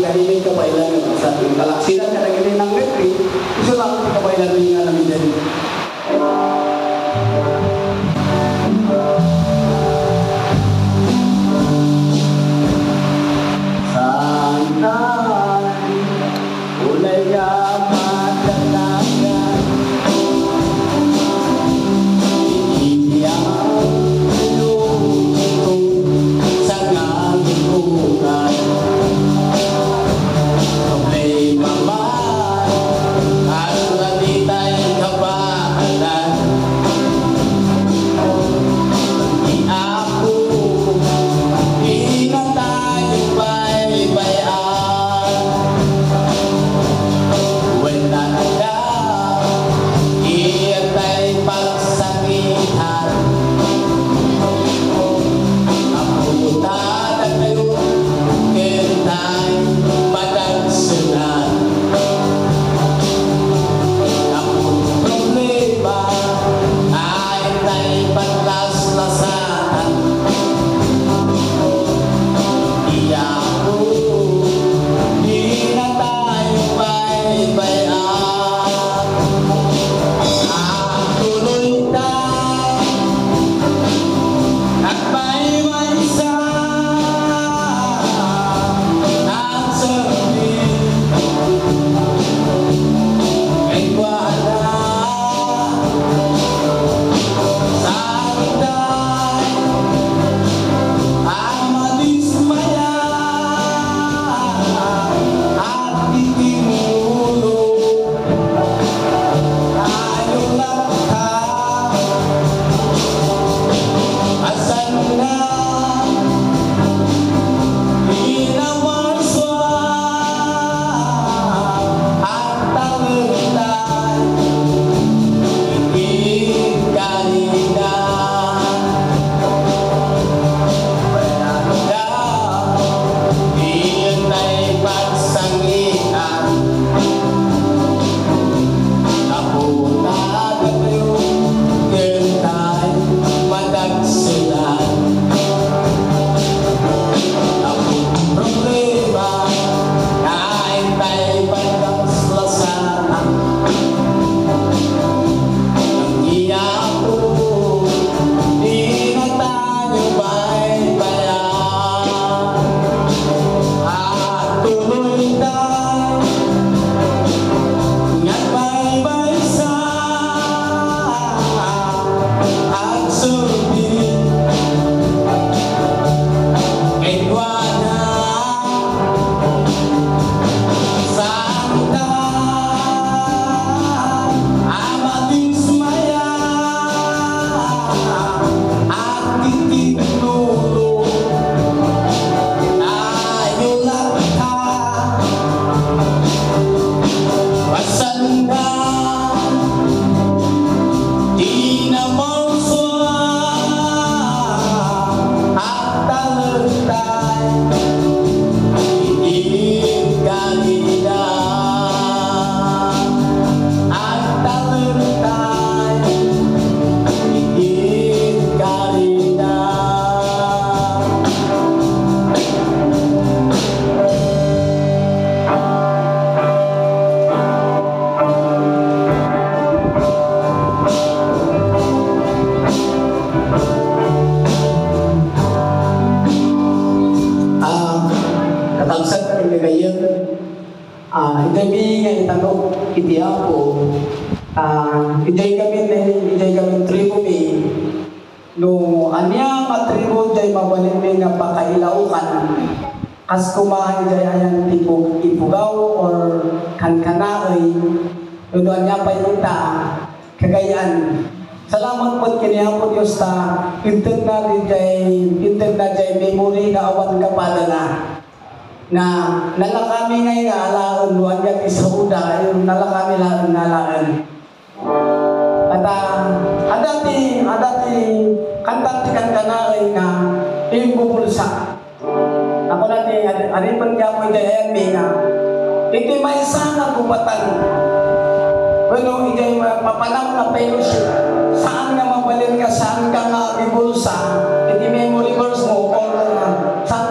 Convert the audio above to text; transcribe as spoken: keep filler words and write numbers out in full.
kalimit ka bailan ng sa ating kalaksilan ka nagiging ng retreat, iso lang ka bailan din nga namin din. Sana'y ulay nga madalagan, iniyak yung sa ngalimutan. Problema man at di tayo kabahalan, di ako di na tayo baybayan. Wala na iyan tayo pagsakitan, apunta na kayo kintay madagsunan. Ang problema ay tayo paglaslasan, di ako di na tayo baybayan. Ang tuloy tayo at baybaysa ang sabihin ay wala sa atin ang madismaya at itinulog tayo lahat. Asan na inawarswa at talentay, hindi kanina. Wala na iyan ay pagsangitan, napunta na kayo kintay madagsunan. Ang problema ay tayo pagkaslasan, ang iyako di na tayo baybayan. At tuloy tayo nga't baybaysa at sabihin ay wala sa atin ang madismaya at itinulog tayo lahat. Asan na di na mauswa at talentay, hindi kanina. At talentay, hindi kanina. Ah, katamsan kami ngayon. Ah, hindi nga itanong iti ako. Ah, hindi kami hindi kami tribo mi. No, anya matribo jay mabalin mi nga pakailaukan. Kas kumahan jay ayan tipo ipugaw or kankanaoy. No, anya pa ita kagayan. Salamat po kiniya po Diyos ta integ na di jay integ na jay memory na awan kapada na. Na nalakami ngay nga alaon luan yan isauda yung nalakami laon nga alaon. At adati adati kantat kankanaoy nga yung bubulsa. Ako natin aripan kaya mo iti ayan mi nga iti may sana bubatan. Bueno, iti mapanang na fellowship. Saan nga mabalin ka, saan ka nga ibulsa, iti memory verse mo, or uh, saan